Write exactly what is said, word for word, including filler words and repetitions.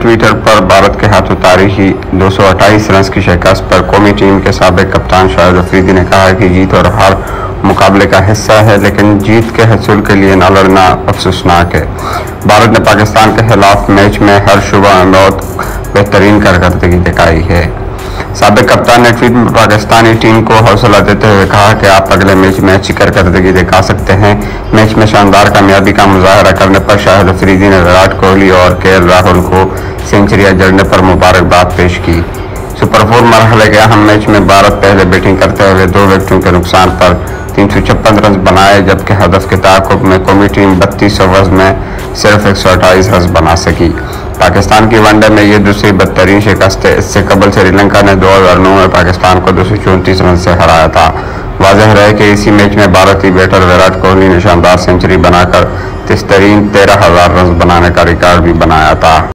Twitter पर भारत के हाथों तारीखी दो सौ अट्ठाईस रन की शिकस्त पर कौमी टीम के साबिक कप्तान शाहिद अफरीदी ने कहा कि जीत और हार मुकाबले का हिस्सा है, लेकिन जीत के हसूल के लिए न लड़ना अफसोसनाक है। भारत ने पाकिस्तान के खिलाफ मैच में हर शुबा में बहुत बेहतरीन कारकर्दगी दिखाई है। साबिक कप्तान ने ट्वीट में पाकिस्तानी टीम को हौसला देते हुए कहा कि आप अगले मैच में अच्छी कारकर्दगी दिखा सकते हैं। मैच में शानदार कामयाबी का मुजाहरा करने पर शाहिद अफरीदी ने विराट कोहली और के एल राहुल को सेंचुरियां जड़ने पर मुबारकबाद पेश की। सुपर फोर मरहले के अहम मैच में भारत पहले बैटिंग करते हुए दो विकेटों के नुकसान पर तीन सौ छप्पन रन बनाए, जबकि हदफ के ताक़ुब में कौमी टीम बत्तीस ओवर्स में सिर्फ एक सौ अट्ठाईस रन बना सकी। पाकिस्तान की वनडे में ये दूसरी बदतरीन शिकस्त है। इससे कबल श्रीलंका ने दो हजार नौ में पाकिस्तान को दो सौ चौंतीस रन से हराया था। वाज़ेह रहे कि इसी मैच में भारतीय बैटर विराट कोहली ने शानदार सेंचुरी बनाकर तिस्तरीन तेरह हजार रन बनाने का रिकॉर्ड भी बनाया था।